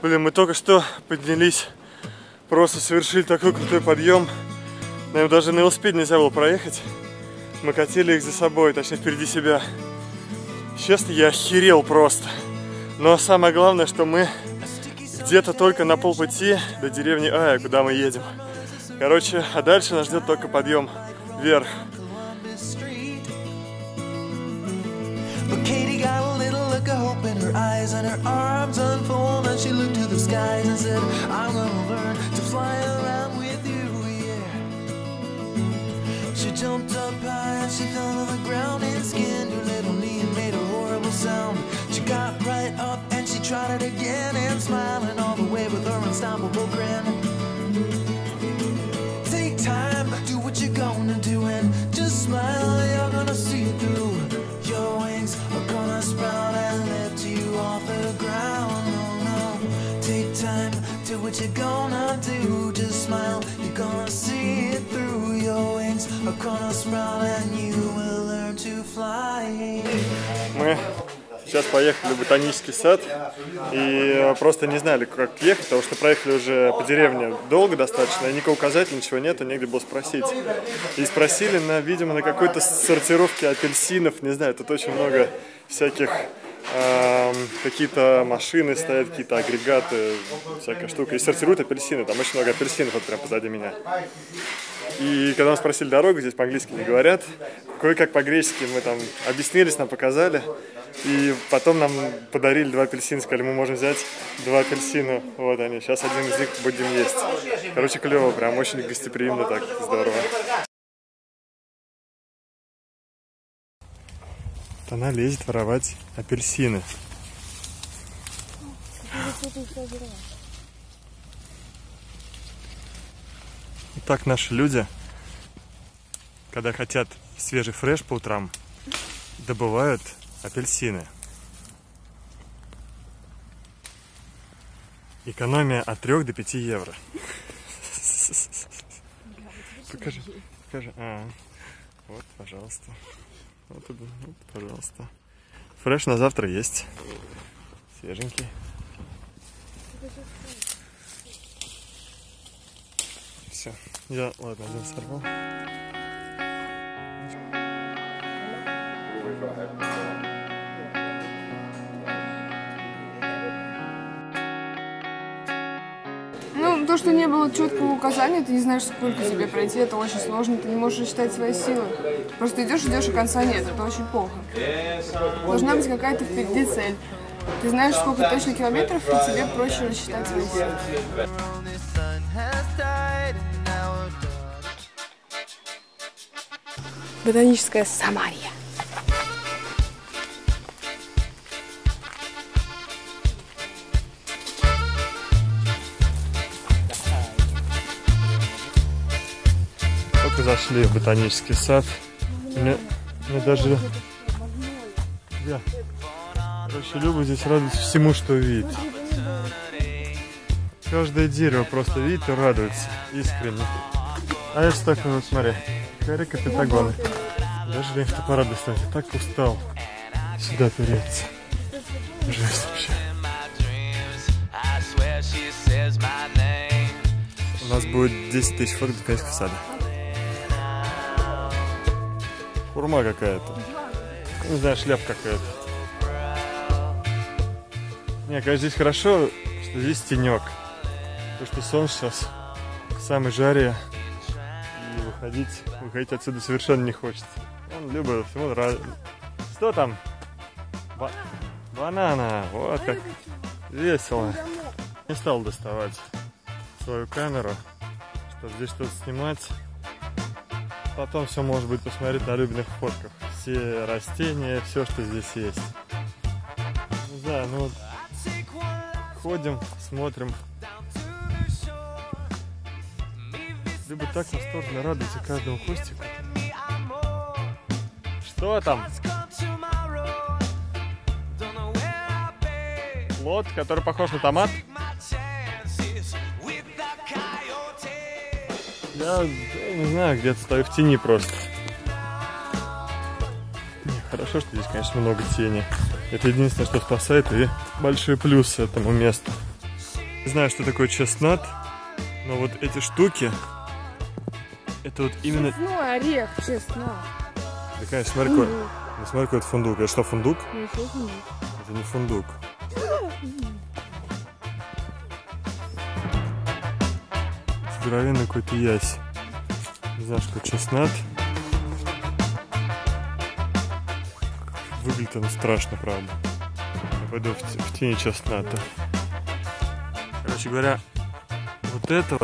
Блин, мы только что поднялись, просто совершили такой крутой подъем. Наверное, даже на велосипеде нельзя было проехать. Мы катили их за собой, точнее впереди себя. Честно, я охерел просто. Но самое главное, что мы где-то только на полпути до деревни Ая, куда мы едем. Короче, а дальше нас ждет только подъем вверх. Hope in her eyes and her arms unfold and she looked to the skies and said, I'm gonna learn to fly around with you, yeah. She jumped up high and she fell on the ground and skinned her little knee and made a horrible sound. She got right up and she tried it again and smiling all the way with her unstoppable grin. Take time, do what you're gonna do and just smile, you're gonna see it through. Your wings are gonna sprout and lift you off the ground. Oh no, take time, do what you're gonna do. Just smile, you're gonna see it through. Your wings are gonna sprout and you will learn to fly. Мы сейчас поехали в ботанический сад и просто не знали, как ехать, потому что проехали уже по деревне долго достаточно, и никакого указателя, ничего нету, негде было спросить. И спросили, видимо, на какой-то сортировке апельсинов, не знаю, тут очень много всяких, какие-то машины стоят, какие-то агрегаты, всякая штука, и сортируют апельсины, там очень много апельсинов, вот прям позади меня. И когда мы спросили дорогу, здесь по-английски не говорят, кое-как по-гречески мы там объяснились, нам показали. И потом нам подарили 2 апельсина, сказали, мы можем взять 2 апельсина. Вот они, сейчас один из них будем есть. Короче, клево, прям очень гостеприимно, так здорово. Она лезет воровать апельсины. Так наши люди, когда хотят свежий фреш по утрам, добывают апельсины. Экономия от 3 до 5 евро. Покажи, покажи. Вот, пожалуйста. Вот, пожалуйста. Фреш на завтра есть. Свеженький. Все. Я, ладно, один сорвал. Ну, то, что не было четкого указания, ты не знаешь, сколько тебе пройти, это очень сложно, ты не можешь рассчитать свои силы. Просто идешь, и конца нет, это очень плохо. Должна быть какая-то впереди цель. Ты знаешь, сколько точно километров, и тебе проще рассчитать свои силы. Ботаническая Самария. Только зашли в ботанический сад. Мне даже... Короче, Люба здесь радуется всему, что видит. Каждое дерево просто видит и радуется. Искренне. А это что такое, вот смотри. Карика Пентагона. Даже лень фотоаппарат достать. Я так устал сюда переться. Жесть вообще. У нас будет 10 тысяч фоток до ботанического сада. Хурма какая-то. Не знаю, шляпа какая-то. Не, конечно, здесь хорошо, что здесь тенек. Потому что солнце сейчас в самой жаре. И выходить отсюда совершенно не хочется. Он Люба всему нравится. Что там? Банана. Вот как весело. Не стал доставать свою камеру, чтобы здесь что-то снимать. Потом все может быть посмотреть на Любиных фотках. Все растения, все, что здесь есть. Не знаю, ну ходим, смотрим. Люба так восторженно радуется каждому кустику. Что там? Плод, который похож на томат. Я не знаю, где-то стою в тени просто. Хорошо, что здесь, конечно, много тени. Это единственное, что спасает, и большой плюс этому месту. Не знаю, что такое чеснат, но вот эти штуки, это вот именно... Честной орех, честно. Да, конечно, смотри, какой... Ну, смотри, какой это фундук. Это что, фундук? Ну, что фундук? Это не фундук. Здоровенный какой-то ясь. Не знаю, что чеснат. Выглядит он страшно, правда. Я пойду в тени чесната. Короче говоря, вот это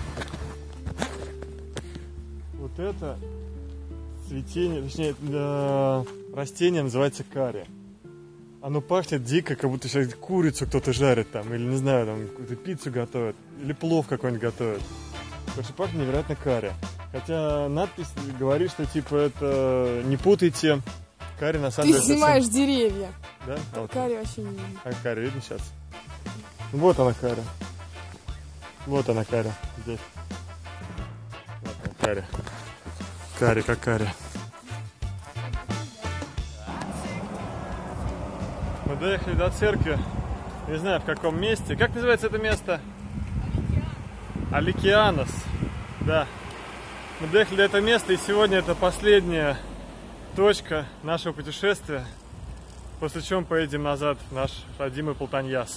вот это цветение, точнее, растение называется карри. Оно пахнет дико, как будто сейчас курицу кто-то жарит там, или не знаю, там какую-то пиццу готовят, или плов какой-нибудь готовят. Потому что пахнет невероятно карри. Хотя надпись говорит, что типа это не путайте, карри на самом деле... Ты снимаешь деревья. Да? А вот. Карри вообще не видно. А карри видно сейчас? Вот она карри. Вот она карри. Здесь. Вот она карри. Карри как карри. Мы доехали до церкви. Не знаю в каком месте. Как называется это место? Аликианос. Да. Мы доехали до этого места, и сегодня это последняя точка нашего путешествия, после чего мы поедем назад в наш родимый Полтаньяс.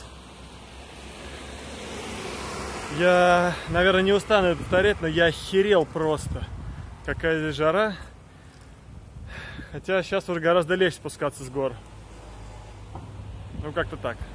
Я, наверное, не устану это повторять, но я охерел просто. Какая здесь жара. Хотя сейчас уже гораздо легче спускаться с гор. Ну, как-то так.